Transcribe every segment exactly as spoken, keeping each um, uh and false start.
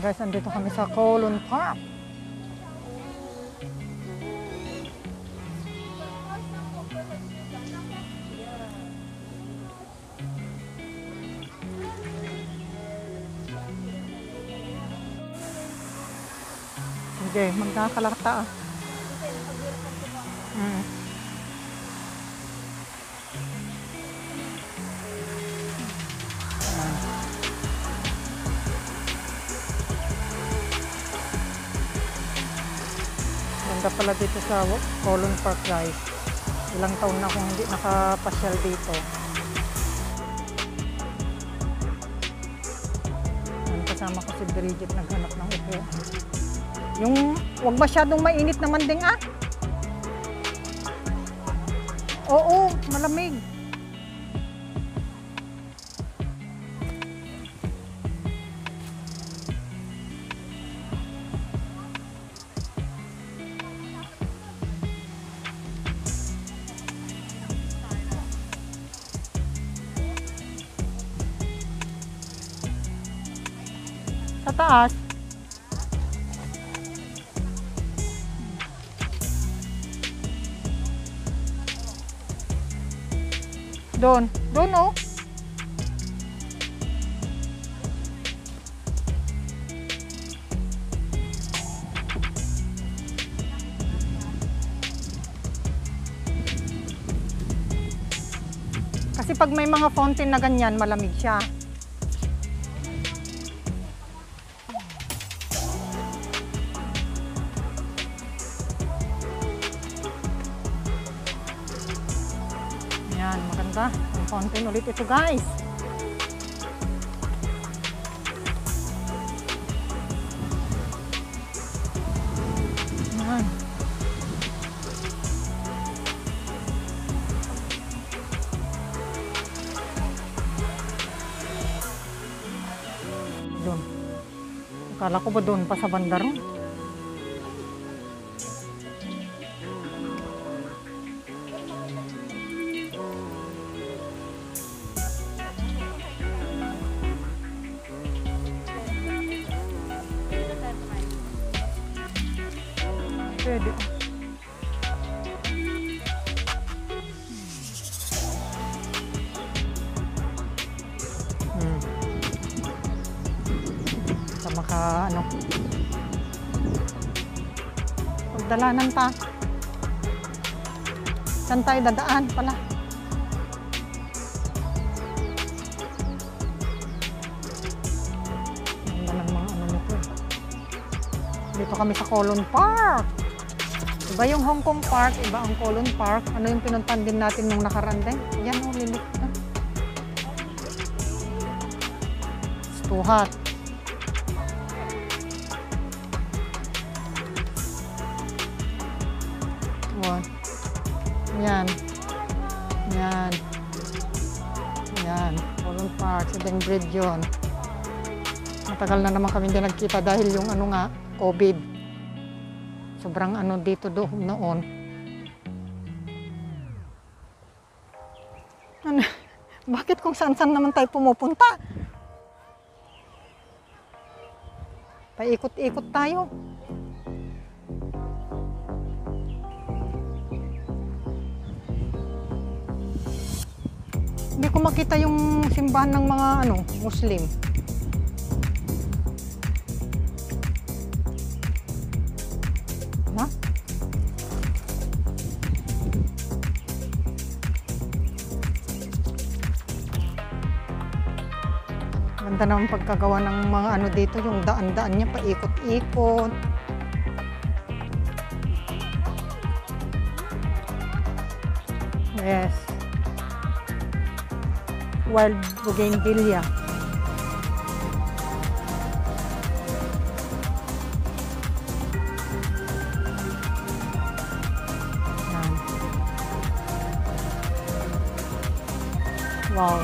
Guys, andito kami sa Kowloon Park. Sige, magkakalakta ah. Hmm. Ganda pala dito sa Kowloon Park, guys. Ilang taon na akong hindi nakapasyal dito. Yan, kasama ko si Bridget, naghanap ng upuan. Yung wag masyadong mainit naman din ah. Oo, malamig. Sa taas. Doon. Doon oh. Kasi pag may mga fountain na ganyan, malamig siya. Yan, maganda. Ang fountain ulit ito, guys. Yan. Doon. Akala ko ba doon pa sa banda ron? Pwede. Hmm. Sa maka ano. Pagdalanan pa. Saan tayo dadaan pala? Ganda ng mga ano nito. Dito kami sa Kowloon Park. Iba yung Hong Kong Park, iba ang Kowloon Park. Ano yung pinuntan din natin nung nakaraan din? Yan o, lilit na. It's too hot. What? Yan. Yan. Yan. Kowloon Park, Siding Bridge yun. Matagal na naman kami hindi nagkita dahil yung ano nga, COVID. Sobrang ano dito doon noon. Ano, bakit kung saan-saan naman tayo pumupunta? Paikot-ikot tayo. Hindi ko makita yung simbahan ng mga ano, Muslim. Ha? Ganda naman pagkagawa ng mga ano dito, yung daan-daan niya paikot-ikot. Yes. Wild bougainvillea. Wow.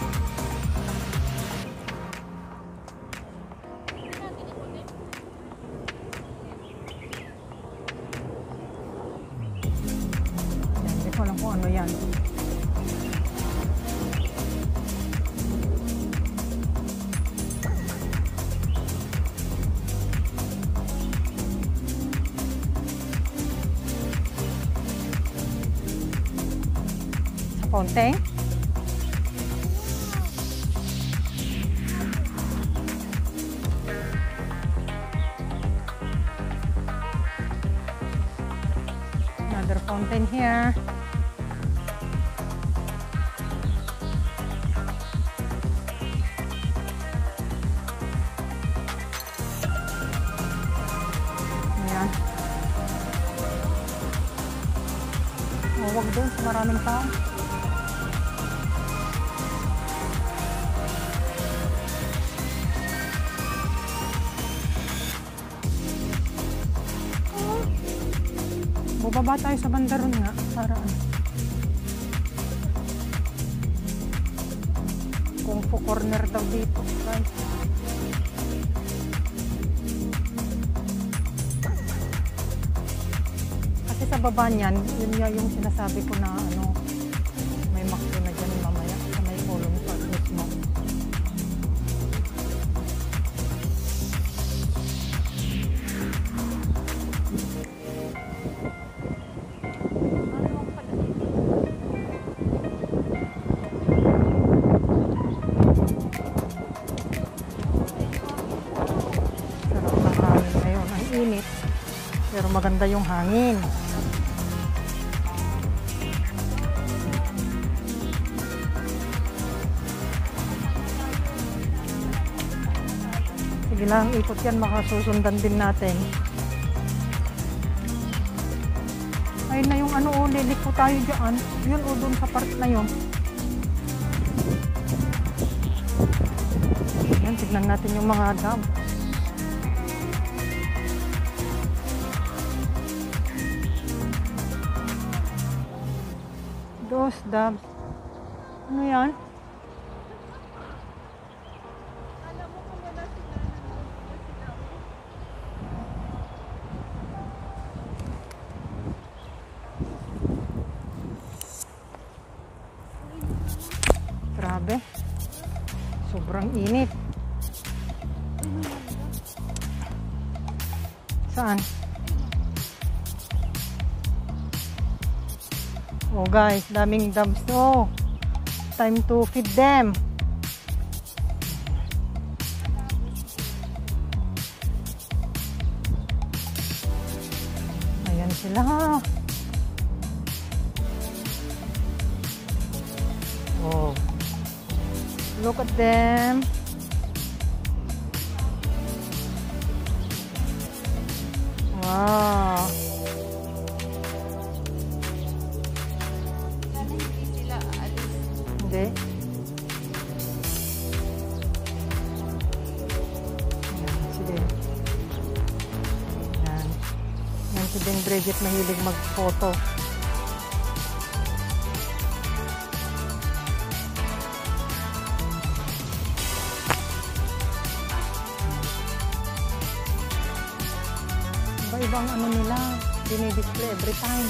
Hindi ko alam kung ano yan. fountain. Another fountain here. Ayan. Oh, wag doon sa maraming tao. Baba tayo sa bandaron nga para ano. Kung po corner daw dito, guys. Kasi sa baba niyan, yun nga yung sinasabi ko na ano, may makro na dyan mamaya sa may column park mismo. Init, pero maganda yung hangin. Sige lang, ikot yan, makasusundan din natin. Ayun na yung ano, o, liliko tayo dyan. Yun o, doon sa part na yun. Ayan, tignan natin yung mga dam. Dos dabs. Ano yan? Grabe. Sobrang init. Saan? Oh guys, daming dabs. Oh, time to feed them. Ayan sila. Oh, look at them. Wow. Hindi. Ayan, sige. Ayan. Ayan si Ben Bridget mahilig mag-photo. Iba-ibang ano nila, dinidisplay every time.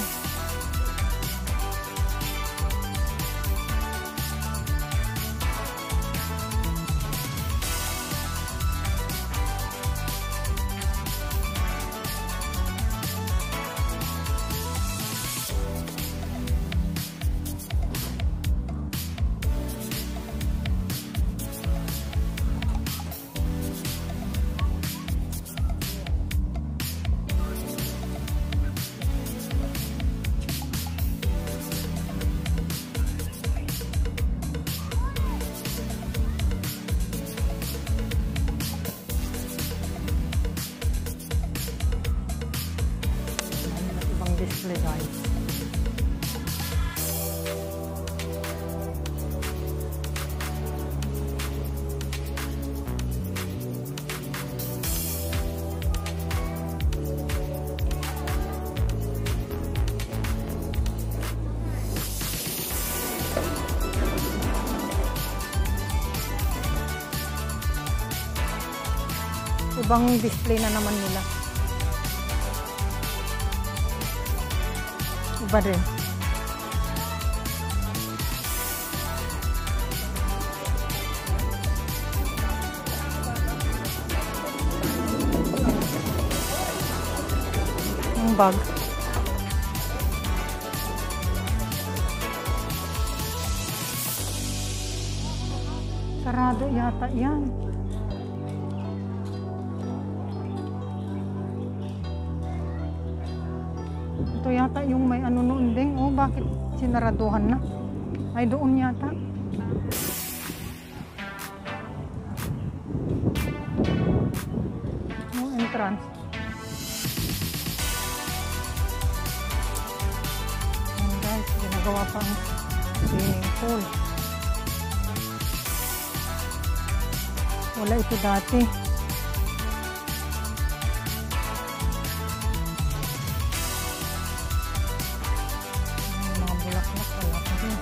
Display guys. Ibang display na naman nila. Iba rin. Yung bag. Sarado yata yan. Ito yata yung may ano noon ding. Oh, bakit sinaraduhan na? Ay, doon yata. Yung entrance. Ayan guys, ginagawa pang swimming pool. Wala ito dati. Mga bulaklak, wala pa rin.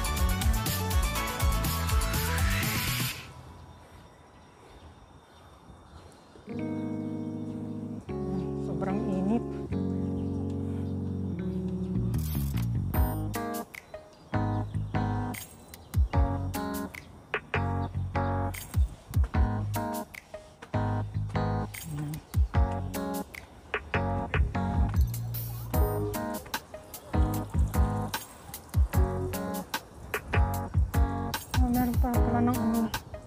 Sobrang init. Oh, meron pa pala ng ano.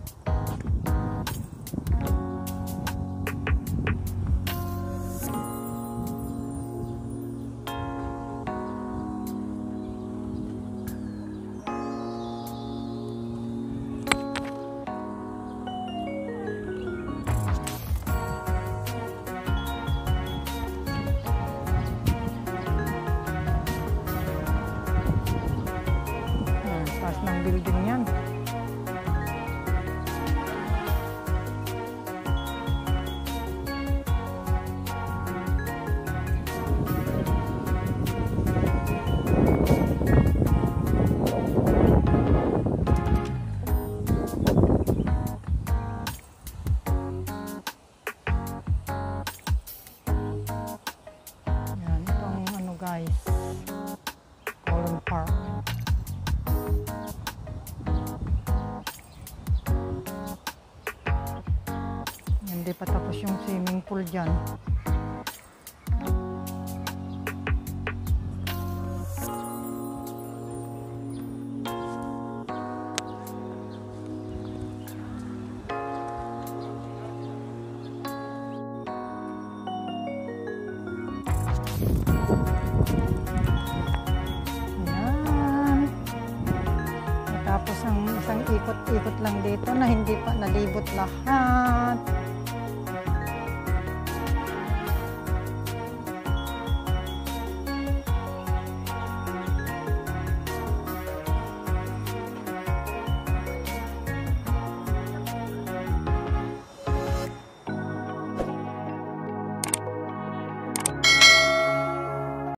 Taas ng building yan. Yan, itong ano guys, Colon Park. Hindi pa tapos yung swimming pool dyan. Ayan. Tapos ang isang ikot-ikot lang dito na hindi pa nalibot lahat.